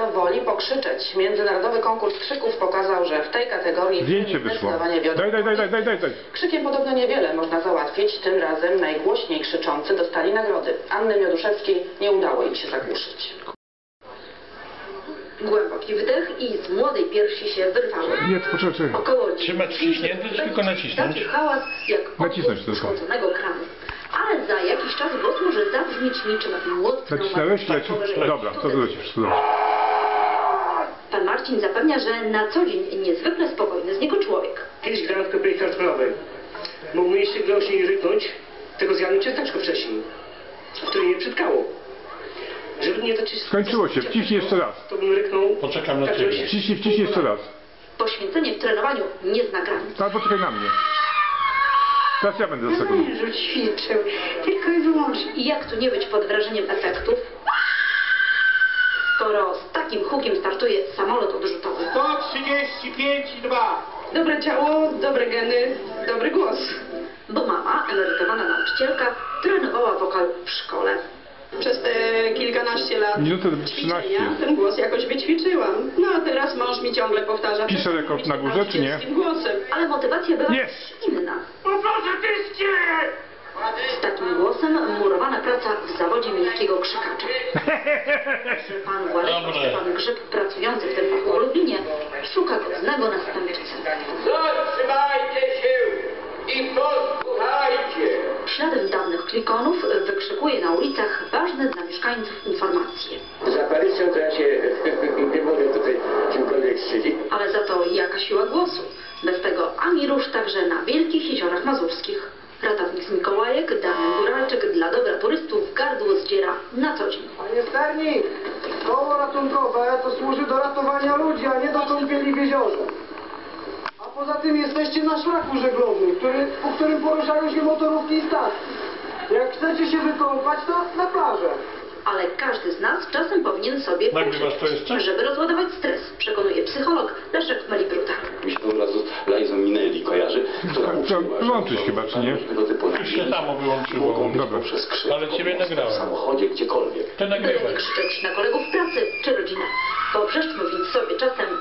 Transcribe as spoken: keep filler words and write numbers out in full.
kto woli pokrzyczeć. Międzynarodowy konkurs krzyków pokazał, że w tej kategorii zdjęcie wyszło. wiodą. Daj, daj, daj, daj, daj, daj, daj. Krzykiem podobno niewiele można załatwić. Tym razem najgłośniej krzyczący dostali nagrody. Anny Mioduszewskiej nie udało im się zagłuszyć. Głęboki wdech i z młodej piersi się wyrwało. Nie, poczekaj. Około Trzymać wciśnięty, czy tylko nacisnąć? Taki hałas jak Nacisnąć odgłos tylko. schodzonego kranu. Ale za jakiś czas głos może zabrzmieć niczym młot Nacisnąłeś? Leci? Dobra, to lecisz. Pan Marcin zapewnia, że na co dzień niezwykle spokojny z niego człowiek. Kiedyś grałem w kopii kartoflowej. Mógłbym jeszcze głośniej ryknąć, tego zjadłem ciasteczko wcześniej, które mnie przytkało. Żeby nie dać... Skończyło się, wciśnij jeszcze raz. To bym ryknął... Poczekam na tak, ciebie. żeby się- Wciśnij, wciśnij jeszcze raz. Poświęcenie w trenowaniu nie zna granic. Ale poczekaj na mnie. Teraz ja będę za sekundę. Mężu ćwiczył, tylko i wyłącznie. I jak tu nie być pod wrażeniem efektów, skoro z takim hukiem startuje samolot odrzutowy. sto trzydzieści pięć i dwa. Dobre ciało, dobre geny, dobry głos. Bo mama, emerytowana nauczycielka, trenowała wokal w szkole. Przez te kilkanaście lat Minutę trzynaście. ćwiczenia ten głos jakoś wyćwiczyłam. No a teraz mąż mi ciągle powtarza... Pisze rekord na górze, czy nie? nauczycielskim głosem. Ale motywacja była Jest! inna. O Boże, tyście! Z takim głosem murowana praca w zawodzie miejskiego krzykacza. Pan Władysław Dobre. Stefan Grzyb, pracujący w tym fachu w Lublinie, szuka godnego następcy. Zatrzymajcie się i posłuchajcie! Śladem dawnych klikonów wykrzykuje na ulicach ważne dla mieszkańców informacje. Z aparycją to ja się nie mogę tutaj czymkolwiek szczycić. Ale za to jaka siła głosu. Bez tego ani rusz także na Wielkich Jeziorach Mazurskich. Ratownik z Mikołajek, Damian Góralczyk dla dobra turystów gardło zdziera na co dzień. Panie sternik, koło ratunkowe to służy do ratowania ludzi, a nie do kąpieli w jeziorze. A poza tym jesteście na szlaku żeglowym, który, po którym poruszają się motorówki i statki. Jak chcecie się wykąpać, to na plażę. Ale każdy z nas czasem powinien sobie Nagrywasz to pożyczyć, jeszcze? żeby rozładować stres, przekonuje psycholog Leszek Melibruta. Mi się od razu z Lajzą Minelli kojarzy, która Tak, uczyła, trzeba wyłączyć chyba, czy nie? Tego typu Już się samo wyłączyło. mogą być Dobra. poprzez krzyk, Ale ciebie po prostu nagrałem. w samochodzie, gdziekolwiek. Ty Byle nie nagrywaj. krzyczeć na kolegów w pracy czy rodzinę. Powrzeszczmy więc sobie czasem